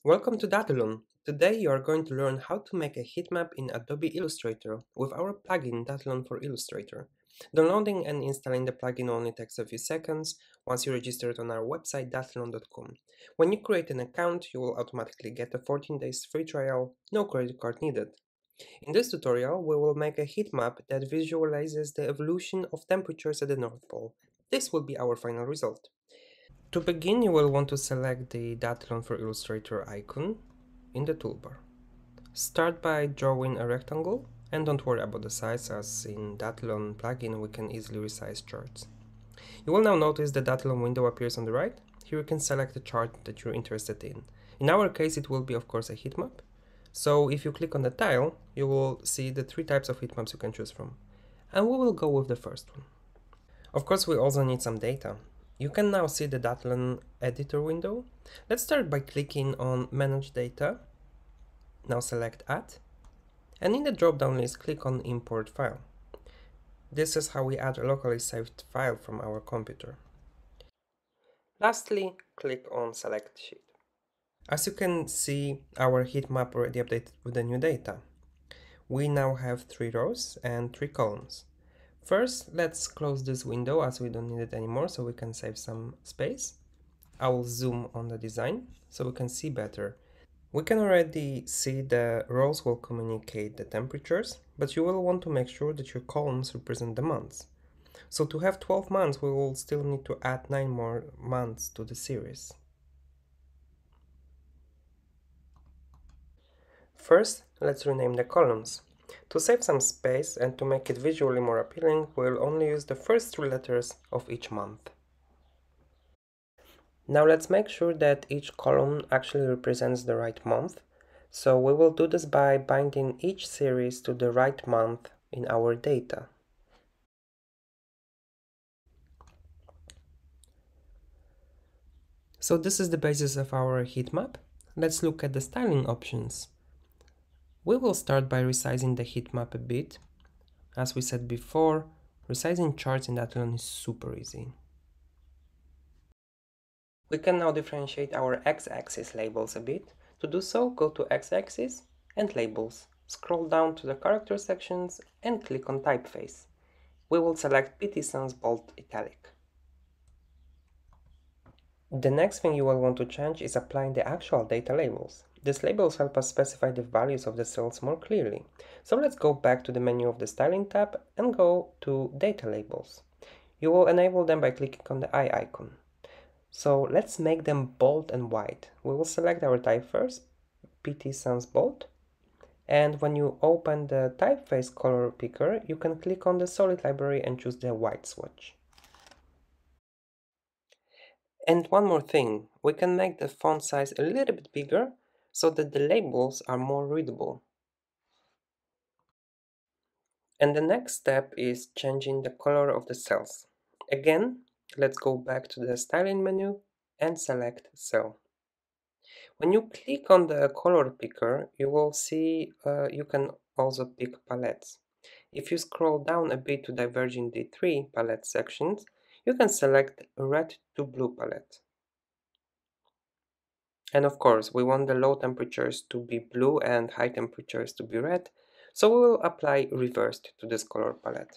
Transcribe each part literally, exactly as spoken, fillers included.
Welcome to Datylon. Today you are going to learn how to make a heat map in Adobe Illustrator with our plugin Datylon for Illustrator. Downloading and installing the plugin only takes a few seconds once you register it on our website datylon dot com. When you create an account, you will automatically get a fourteen days free trial, no credit card needed. In this tutorial, we will make a heat map that visualizes the evolution of temperatures at the North Pole. This will be our final result. To begin, you will want to select the Datylon for Illustrator icon in the toolbar. Start by drawing a rectangle, and don't worry about the size, as in Datylon plugin we can easily resize charts. You will now notice the Datylon window appears on the right. Here you can select the chart that you're interested in. In our case it will be of course a heat map. So if you click on the tile, you will see the three types of heat maps you can choose from. And we will go with the first one. Of course we also need some data. You can now see the Datalink Editor window. Let's start by clicking on Manage Data. Now select Add. And in the drop-down list, click on Import File. This is how we add a locally saved file from our computer. Lastly, click on Select Sheet. As you can see, our heat map already updated with the new data. We now have three rows and three columns. First, let's close this window as we don't need it anymore, so we can save some space. I will zoom on the design so we can see better. We can already see the rows will communicate the temperatures, but you will want to make sure that your columns represent the months. So to have twelve months, we will still need to add nine more months to the series. First, let's rename the columns. To save some space and to make it visually more appealing, we'll only use the first three letters of each month. Now let's make sure that each column actually represents the right month. So we will do this by binding each series to the right month in our data. So this is the basis of our heat map. Let's look at the styling options. We will start by resizing the heat map a bit. As we said before, resizing charts in Datylon is super easy. We can now differentiate our x-axis labels a bit. To do so, go to x-axis and labels. Scroll down to the character sections and click on typeface. We will select P T Sans Bold Italic. The next thing you will want to change is applying the actual data labels. These labels help us specify the values of the cells more clearly. So let's go back to the menu of the Styling tab and go to Data Labels. You will enable them by clicking on the eye icon. So let's make them bold and white. We will select our type first, P T Sans Bold. And when you open the typeface color picker, you can click on the solid library and choose the white swatch. And one more thing, we can make the font size a little bit bigger so that the labels are more readable. And the next step is changing the color of the cells. Again, let's go back to the styling menu and select cell. When you click on the color picker, you will see uh, you can also pick palettes. If you scroll down a bit to diverging the three palette sections, you can select red to blue palette. And of course, we want the low temperatures to be blue and high temperatures to be red, so we will apply reversed to this color palette.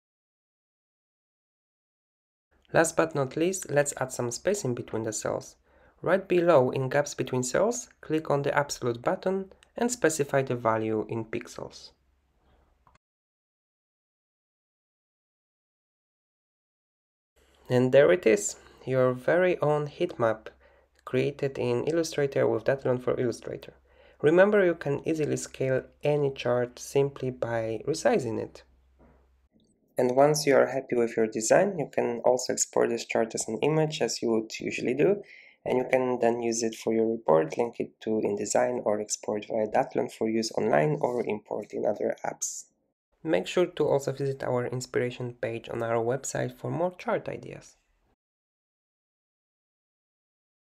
Last but not least, let's add some spacing between the cells. Right below, in gaps between cells, click on the absolute button and specify the value in pixels. And there it is, your very own heat map, created in Illustrator with Datylon for Illustrator. Remember, you can easily scale any chart simply by resizing it. And once you are happy with your design, you can also export this chart as an image as you would usually do, and you can then use it for your report, link it to InDesign, or export via Datylon for use online or import in other apps. Make sure to also visit our inspiration page on our website for more chart ideas.